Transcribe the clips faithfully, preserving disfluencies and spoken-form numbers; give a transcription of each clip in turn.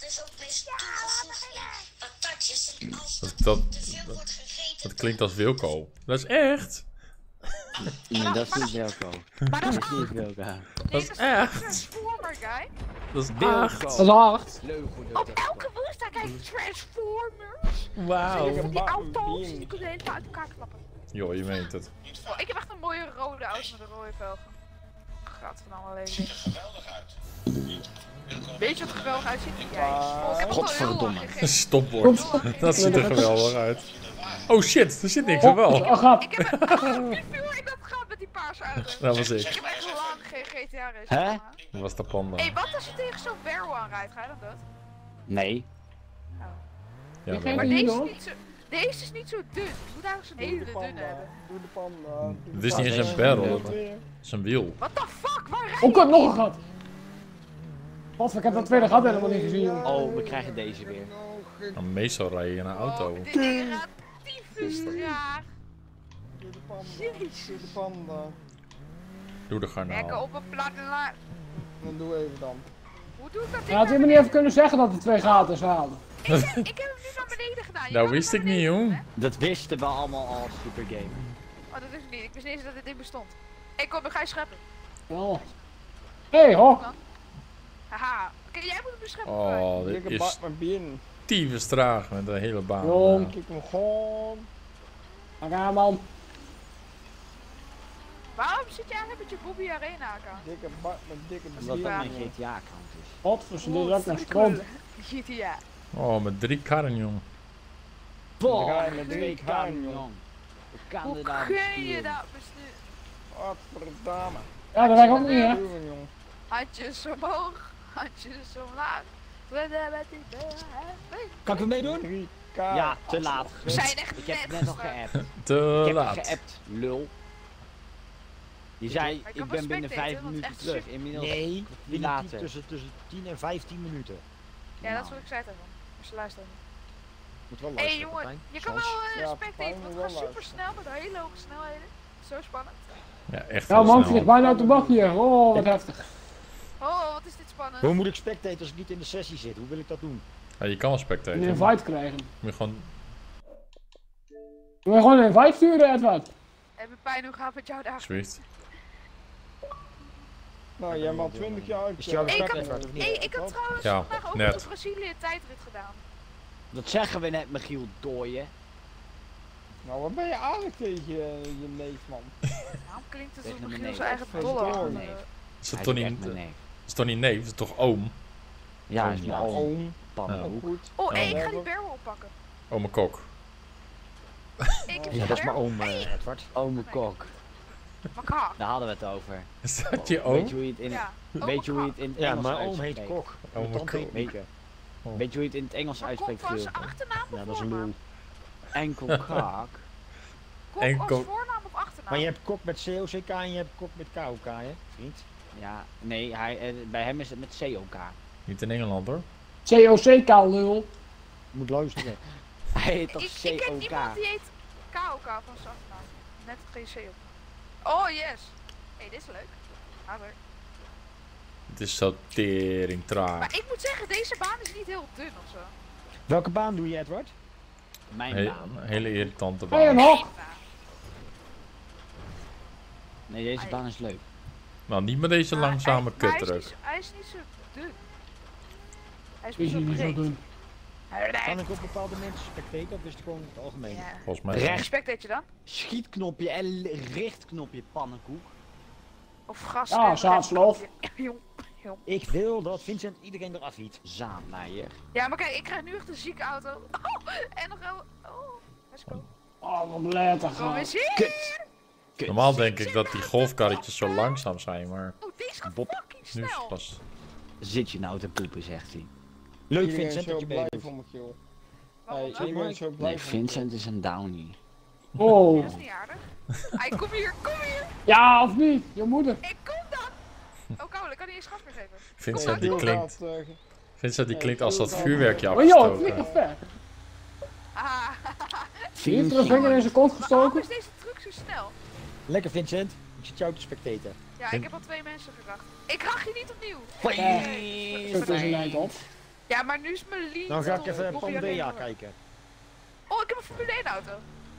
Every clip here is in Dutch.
Dat is ook best toegevoegd in patatjes en als Dat, dat dat, te veel dat, wordt gegeten... dat klinkt als Wilco. Dat is echt. Nee, dat is niet Wilco. Maar dat is Dat is niet Wilco. Dat is echt. Transformer, guy. Dat is Wilco. echt. Dat is hard. Leugen Op elke woensdag krijg je Transformers. Wauw. Van die auto's, die kunnen de hele tijd uit elkaar klappen. Joh, je meent het. Oh, ik heb echt een mooie rode auto met een rode velgen. Gaat van allemaal leven. Ziet er geweldig uit. Weet je wat er geweldig uitziet? Jij. Oh, ik heb ook al heel lang Godverdomme. gegeten. Stopwoord. Dat ziet er geweldig uit. Oh shit, er zit niks op wel. Oh, gaat. Ik heb een... Wie viel ik dat gaat met die paarse auto? Dat was Ik ik. heb echt lang geen G T A race Hè? gedaan. Dat was de panda. Hé, hey, wat als je tegen zo'n barrel aanrijdt? Ga je dan dood? Nee. Ja, Ik wel. Maar Hier deze is, nog? niet zo, deze is niet zo dun. Je moet eigenlijk zo'n hele dunne hebben. Doe de panda. Het is niet eens een barrel. Het is een wiel. What the fuck? Waar rij je? Oh, ik heb nog een gat. Wat, ik heb dat tweede gat helemaal niet gezien. joh. Oh, we krijgen deze weer. Nou, meestal rij je in een auto. Oh, dit ding gaat tyfus traag. Doe de panda. Doe de panda. Doe de Lekker garnaal. op een platteland. Dan doe even dan. Hoe doe ik dat Ja, ding had je naar me niet even kunnen zeggen dat er twee gaten zouden. beneden? Ik, ik heb hem nu naar beneden gedaan. Je Dat kan wist hem ik naar niet, beneden jong. doen, Dat wisten we allemaal al, Super Game. hè? Oh, dat is niet. Ik wist niet eens dat dit ding bestond. Ik kom, ik ga je scheppen. Oh. Hé, hey, ho. Haha. Oké, jij moet hem bescheppen. Oh, dit Dikke is bak mijn binnen. tyfus traag met de hele baan. Jong. Ja. Kijk hem gewoon. Ga aan, man. Waarom zit jij eigenlijk met je Bobby Arena account? Dikke bak met dikke Omdat dat binnen. mijn G T A-account is. Wat voor ze dit ook naar stront. G T A. Oh, met drie karren, jong. Boah, ga je met twee drie kan, gaan, jong. Hoe kan Hoe dit daar kun je besturen? dat besturen? Godverdamme. Ja, dat werkt ook niet, hè. Doe hem, jong. Handjes omhoog, handjes omlaag. Kan ik hem meedoen? drie K. Ja, te laat. We zijn echt Ik heb net net al gestart. geappt. Te Ik heb laat. geappt, lul. Je zei, Maar je kan ik wel ben binnen spectaten, vijf want minuten echt terug. super- Inmiddels Nee, wie binnen later. tien- tussen, tussen tien en vijftien minuten. Ja, dat is wat ik zei tegen hem. Maar ze luisteren niet. Moet wel Hé luisteren, hey, jongen, Pepijn. je kan Soms. wel uh, Ja, spectaten, Pepijn want moet het gaat wel super snel met hele hoge snelheden. Zo spannend. Ja, echt Ja, heel man, snel. vliegt bijna uit de bak hier. Oh, wat heftig. Oh, wat is dit spannend. Hoe moet ik spectaten als ik niet in de sessie zit? Hoe wil ik dat doen? Ja, je kan wel Een spectaten. invite krijgen. Moet je gewoon... Wil je gewoon een invite sturen, Edward? En Pepijn, hoe gaat het met jou daar? Swift. Nou, jij hebt al twintig jaar uit. Is het jouw Ik respect, heb- Edward, of niet? Hé, hey, ik heb trouwens Ja, vandaag ook net. nog een Brazilië tijdrit gedaan. Dat zeggen we net, Michiel Dooyen. Nou, wat ben je aardig tegen je, je neef, man. Waarom klinkt het Tegen alsof mijn Michiel neef. zijn eigen Tegen dollar mijn aan neef. de- Is Hij dat toch is niet... echt mijn neef. Is toch niet neef, is het toch oom? Ja, hij is Oh, mijn Ja, oom. oom. Pannenkoek. Goed. Oh, hé, Ja. ik ga die barrel oppakken. Ome kok. Ik heb Ja, die dat is mijn barrel. oom, eh, Edward. Ome Kok. Maka. Daar hadden we het over. Is dat je Weet oom? je hoe je het in, Ja. weet je hoe je het in het Ja, Engels mijn oom heet uitspreekt? Kok. Ome Mijn tante heet Kok. Mieke. Weet je hoe je het in het Engels Maar Kok uitspreekt, was Phil? zijn achternaam of Ja, dat is een voornaam? lul. Enkel kaak. Kok En als Kok- voornaam of achternaam? Maar je hebt Kok met C O C K en je hebt Kok met K O K, hè, vriend? Ja, nee, hij, eh, bij hem is het met C O K. Niet in Engeland hoor. C O C K, lul. Je moet luisteren. Hij heet toch Ik, C ik ken O K? iemand die heet K O K van zijn achternaam. Net geen C op. Oh, yes. Hé, hey, dit is leuk. Harder. Het is zo tering traag. Maar ik moet zeggen, deze baan is niet heel dun of zo. Welke baan doe je, Edward? Mijn He- naam. een hele irritante Hé, een baan. hok. Eén baan. Nee, deze baan is leuk. Nou, niet met deze Maar langzame hij- maar hij is kutdruk. niet zo- Hij is niet zo dun. Hij is Is best hij wel niet zo breed. dun? Kan ik op bepaalde mensen spectaten of is het gewoon in het algemeen? Ja. Volgens mij. Recht. Respect dat je dan? Schietknopje en richtknopje pannenkoek. Of gas. Ja, en- zaadsloof. Jong, jong. Ik wil dat Vincent iedereen eraf hiet. Zaanmeijer. Ja, maar kijk, ik krijg nu echt een zieke auto. Oh, en nog wel. Oh, let's go. Oh, wat letter Kom gaan. eens hier. Kut. Kut. Normaal denk ik dat die golfkarretjes zo langzaam zijn, maar Oh, deze gaat Bob. fucking nu is het snel. pas. Zit je nou te poepen, zegt hij. Leuk Iedereen is Vincent zo dat je blij meedoet. voor me, Giel. Waarom Hey, dan? iedereen is zo blij Nee, voor me. Vincent is een downie. Oh. Dat is niet aardig. Hey, kom hier, kom hier. Ja, of niet? Je moeder. Ik kom dan. Oh, Koude, kan hij eens gas meer geven? Vincent Nee, die Giel klinkt, gaat, eh, Vincent die Nee, klinkt als dat Giel gaat- vuurwerkje Oh joh, het afgestoken. vliegt nog ver. Ah, Hier heeft er een vinger in zijn kont maar waarom gestoken. is deze truck zo snel? Lekker Vincent, ik zit jou te spectaten. Ja, ik heb al twee mensen gedacht. Ik rach je niet opnieuw. Het is een eind op. Ja, maar nu is mijn lead. Dan ga ik toch- even Bobby alleen Pandea maar. kijken. Oh, ik heb een Formule één auto.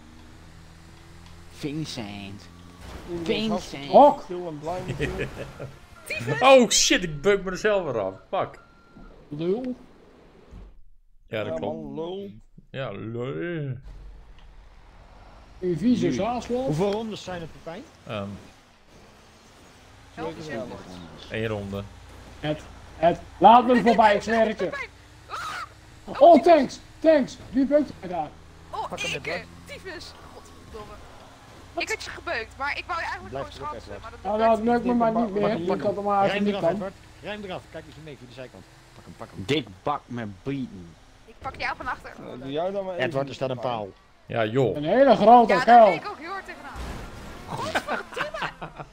Vincent. Iemand Vincent. hartstikke Hok. stil en blij natuurlijk. Oh shit, ik beuk me er zelf weer af. Fuck. Lul. Ja, dat Ja, klopt. man, lul. Ja, lul. Uw vieze aanslag. Hoeveel rondes zijn het, Pepijn? Ehm, Elke zin. één ronde. Het, het, laat me voorbij, ik zweer het je. Oh, thanks, thanks. Wie beukt mij daar? Oh, Pak hem, Eke. Edward. Tyfus. Godverdomme. Ik had je gebeukt, maar ik wou je eigenlijk Blijf gewoon erop, schansen. Edward. Maar dat Nou, lukt dat lukt me maar niet meer. Pak hem, Ik had hem maar even Rijm niet eraf, kan. Edward. Rijm eraf. Kijk eens mee via de zijkant. Pak hem, pak hem. Dik bak met bieten. Ik pak jou van achter. Nou, doe jij dan maar even. Edward, er staat een paal. Ja, joh. Een hele grote Ja, daar kuil. ben ik ook heel hard tegenaan. Godverdomme.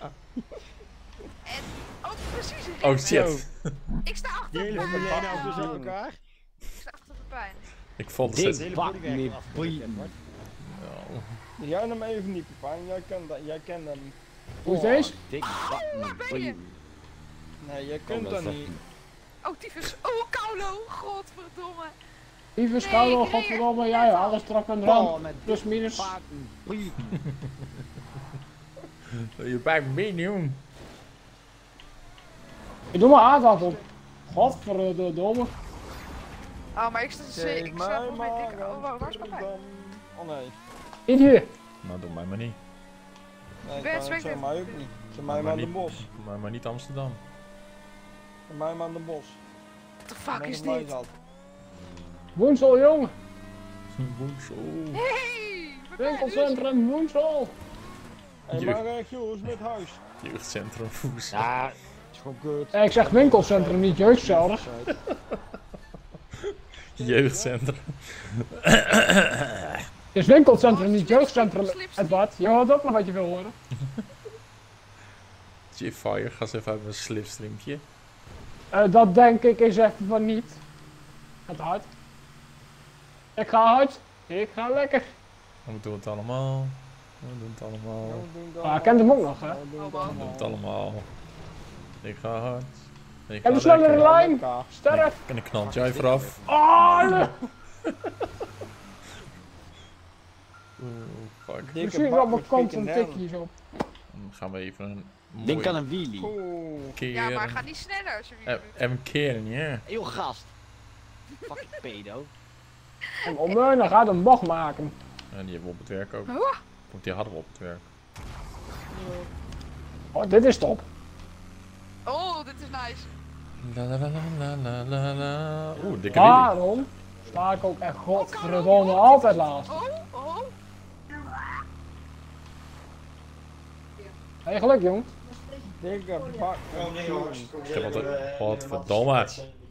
En, oh, precies. een Oh remmen. shit. Ik sta achter Die hele Pepijn. Formule één auto's uit elkaar. Ik sta achter Pepijn. Ik vond Dik het. De hele bak bodywerk met eraf gerukt, bieten. Edward. Doe jij hem even niet, Pepijn. Jij kent, dat, jij kent hem. Hoe is deze? Dik bak met ben je? bieten. Nee, jij Oh, kunt dat dat is niet. Oh, tyfus. Oh, Kaulo. Godverdomme. Lieve Nee, schouder, ik reed godverdomme, echt jij net alles trok een Paal rand. met Plus minus. bak met bieten. Je bij me jongen. Ik doe maar aardappel. Godverdomme. Oh, maar ik sta Geef ik sta mij voor mijn maar dikke... Oh, waar waar is Pepijn? Amsterdam. Oh nee. Niet hier. Nou, doe mij maar niet. Nee, Ben, kan- zweek zeg even. mij ook niet. Zeg mij Maar maar aan de niet- bos. Doe mij maar niet Amsterdam. Zeg mij maar aan de bos. What the fuck Net is als mij dit? zat. Woensel, jongen. Woensel. Hey, Pepijn, Winkelcentrum Woensel. Hé, Je- maar uh, Jules met huis. Jeugdcentrum Woensel. Ja, het is gewoon kut. Eh, Ik zeg winkelcentrum, niet jeugdcentrum. Jeugdcentrum. Het is winkelcentrum, niet jeugdcentrum. Edward, je hoort ook nog wat je wil horen. J-Fire, ga eens even uit mijn slipstreamtje. Eh, dat denk ik eens even van niet. Het hard. Ik ga hard. Ik ga lekker. We doen het allemaal. We doen het allemaal. Ja, we doen het Ah, ik ken hem ook nog, hè. allemaal. We doen het Oh, man. We doen het allemaal. allemaal. Ik ga hard. Ik En de ga snellere lekker. lijn. Elkaar. Sterk. En dan knalt jij vooraf. Oh, nee. Oeh, fuck. Dikke Misschien bak op mijn met kont een frikandellen. tikje zo. Dan gaan we even een Ding kan mooie een wheelie. Oeh. keer. Ja, maar ga niet sneller alsjeblieft. Even even keren, ja. Eeuw gast. Fucking pedo. En Omeunen gaat een bocht maken. En die hebben we op het werk ook. Oeh. Want die hadden we op het werk. Oh, dit is top. Oh, dit is nice. La la la la la la la. Oeh, dikke wheelie. Daarom sta ik ook echt godverdomme altijd laatst. Oh, oh. Hey, geluk, jong. Dikke bak. Ik heb wat, wat verdomme.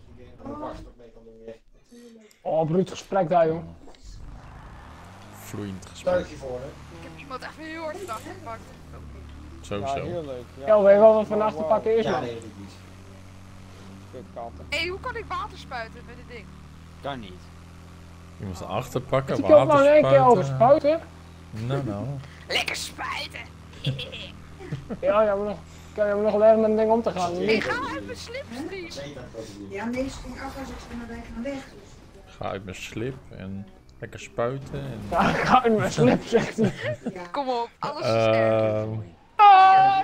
Oh, bruut gesprek daar, jong. Vloeiend gesprek. Ik heb iemand echt heel hard vandaag gepakt. Ja, Sowieso. heel leuk. Ja. Ja, weet je wel wat vannacht te Wauw. pakken is, man? Kutkatten. Hé, hey, hoe kan ik water spuiten met dit ding? Kan niet. Je moest erachter pakken, Is ik ook maar in één keer over water spuiten? Nou, nou. Lekker spuiten! Ja, ja, maar nog, ik heb nog leren met een ding om te gaan. Ik ga uit mijn slipstream. Ja, nee, ze ging af als ik ze maar wij gaan weg. Dus. Ga uit mijn slip en lekker spuiten. En, Ja, ik ga in mijn slip, zegt hij. Kom op, alles is erg. Ehm, Ah!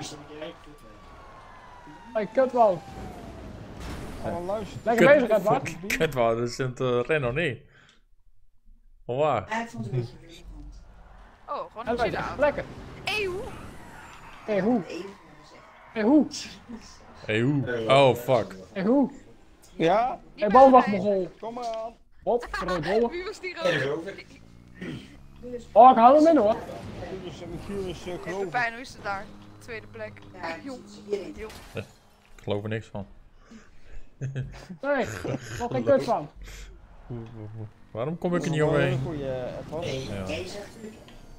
Hey, kutwoud. Allemaal luisteren. Lekker bezig, Edward. Kut, kut, wou, dat is het uh, Renault niet. Oh, waar? Ja, ik vond het een beetje vervelend. Oh, gewoon een Edward, chille echt auto. lekker. Hé, hoe? Hé, hoe? Even gezegd. Hé, hoe? Hey, hoe? Oh, fuck. Hé, hoe? Ja, Hé, boomwachtmogol. kom maar aan. Godverdomme. Wie was die rood? Oh, ik hou hem in, hoor. Jules en Michiel is uh, geloof ik. Pepijn, hoe is het daar? Tweede plek. Ja, Jong. hierin. Jong. Ik geloof er niks van. Nee, nog geen kut van. Waarom kom ik er niet Een overheen? goeie, eh, Edward. Nee, Ja. nee, zegt natuurlijk.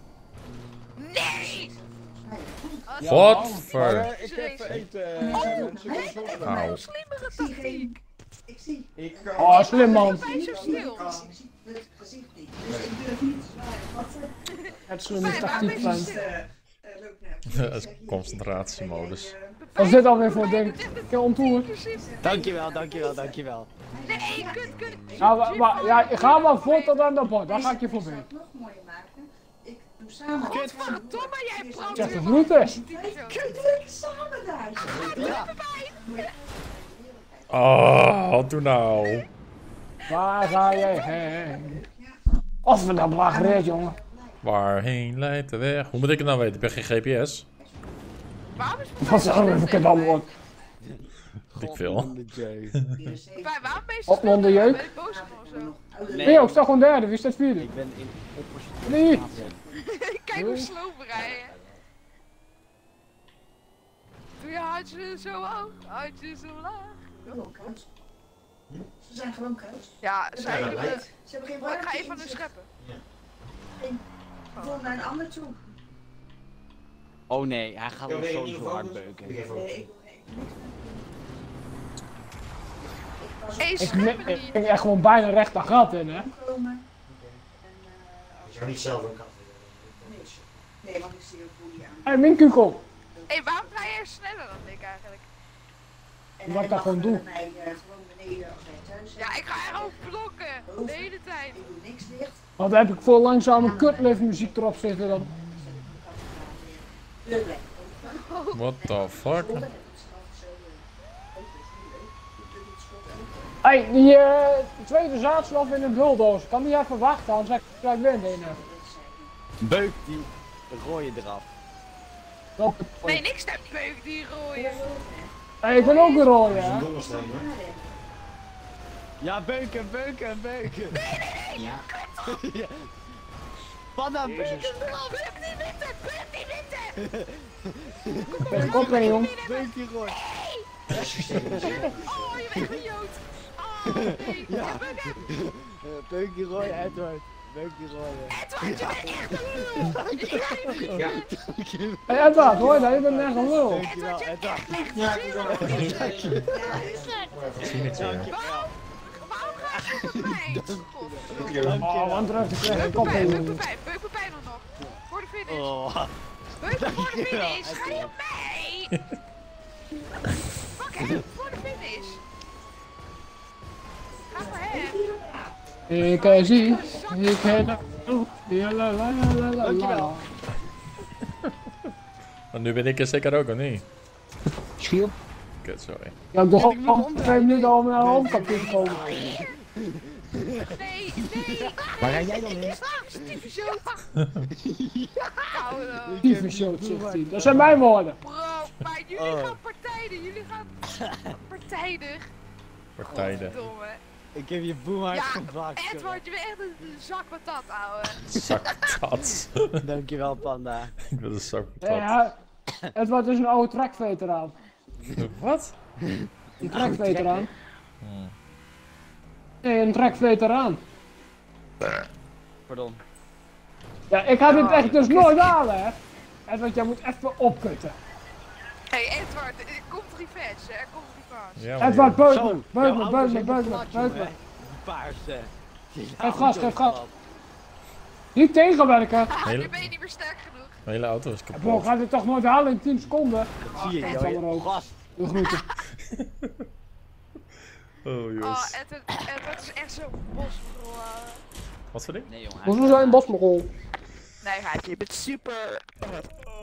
Nee! Ja, Wat maar, voor... eh, ik heb eten. eh, mensen, ik ben zo- Auw. Een slimmere tactiek. Ik zie. Ik, Oh, slim, man. Pepijn is zo stil. Ik zie het gezicht niet. Dus ik durf niet te zwaaien. Wat? Het slimme Fijn, tactiek maar van. wees stil. eh, eh, Dat is concentratiemodus. Wat is dit alweer voor ding? Keer ontoer. Dankjewel, dankjewel, dankjewel. Nee, kut, kut. Ja, maar, maar, ja, ga maar voor tot aan dat bord, daar ga ik je voorbij. nog mooier maken. Ik doe samen. Godverdomme, jij brandt Zeg weer het goed is. Kijk samen daar. Oh, doe nou. Waar ga jij heen? Of we dat blagreert, jongen. Waarheen leidt de weg? Hoe moet ik het nou weten? Ik ben geen G P S. Waarom is Wat is dat even het antwoord? Ik veel. Bij waarom ben je Op onder jeuk. Ben ik boos of zo? Nee, ik sta gewoon derde, wie staat vierde? Ik ben in oppositie. Nee. Kijk hoe slow we rijden. Doe je hartje zo hoog, hartje zo laag. Gewoon kruis. Ze zijn gewoon kruis. Ja, zij Ze hebben... hebben geen Oh, ik warmte ga in even aan de zich. scheppen. Voor naar een ander toe. Oh nee, hij gaat ons sowieso hard beuken. Nee, ik doe niks. Hé, Ik, scheppen ik niet. ging echt gewoon bijna recht dat gat in, hè? Komen. En, eh, Je zou niet zelf een kat nee, nee, want ik zie ook hoe die aan. Hé, hey, mijn kukel. Hé, waarom rij jij sneller dan ik eigenlijk? En Wat hij ik dat mag, gewoon eh, doe. mij eh, gewoon beneden als wij thuis zijn. Ja, ik ga er ook blokken. De hele tijd. Ik doe niks dicht. Want dan heb ik voor langzame kutlift muziek erop zitten dan. Leuk, lekker. What the fuck? Hé, hey, die uh, tweede zaadstof in een bulldozer. Kan die even wachten, anders ga ik winnen. in, uh. Beuk die rode eraf. Op- Nee, niks naar beuk die rooien. Hey, ik ben ook een rode, hè? dondersteen hoor. Ja, beuken, beuken, beuken. Ja. Ja. Panna, beuken eraf. Beuk die witte, beuk die witte. Tegen kop in, jong. Beuk die rood. Oh, je bent een jood. Oh, nee. Ja, beuk hem. Eh, Beuk die rode, Edward. Beuk die rode. Edward, je bent echt een lul. Ja. Hé, hey, Edward, hoor je dat? Je bent echt een lul. Dankjewel, Edward. Ja, ik doe wel. Ik zie niks meer. Waarom? Waarom ga je op mij? Oh, want terug te krijgen. Kop in, Beuk jongen. Pepijn, Beuk Pepijn dan nog. Voor de finish. Oh. Beuk voor de finish. Ga je op mij? Fuck hem, voor de finish. Ga voor hem. Ik uh, zie, ik heb... Ja, la la la la la. Dankjewel. Maar nu ben ik er zeker ook, of niet? Schiel. Kut, sorry. Ja, ik doe gewoon twee minuten om naar een hoofdkapje te komen. Nee, nee. Waar rij jij dan heen? Stieve shoot. Koude. Lieve show, zegt hij. Dat zijn mijn woorden. Bro, maar jullie Oh. gaan partijdig. Jullie gaan partijdig. Partijden. Godverdomme. Ik heb je boemhard Ja, gepakt. Edward, je bent echt een zak patat, ouwe. Zakpatat. Dankjewel, Panda. Ik wil een zakpatat. Ja, Edward is een oude trekveteraan. Wat? Een trekveteraan. Hmm. Nee, een trekveteraan. Pardon. Ja, ik ga dit echt dus nooit halen, hè. Edward, jij moet even opkutten. Hé, hey, Edward, er komt revenge, er komt revenge. Ja, maar Edward, beuk me, Zo, beuk jouw me, auto's beuk me, hebben beuk me, plat, beuk me. jongen. Paarse. Geef gas, geef gas. Niet tegenwerken. Ah, Hele- nu ben je niet meer sterk genoeg. Mijn hele auto is Bro, kapot. ga dit toch nooit halen in tien seconden? Zie je, dat zal er joh. ook. Gast. De groeten. Oh, Oh, jongens. Edward, Edward is echt zo'n bosrol. ouwe. Wat voor ding? Nee, jongen. Hoezo zijn bosmogol? Nee, hij je bent super.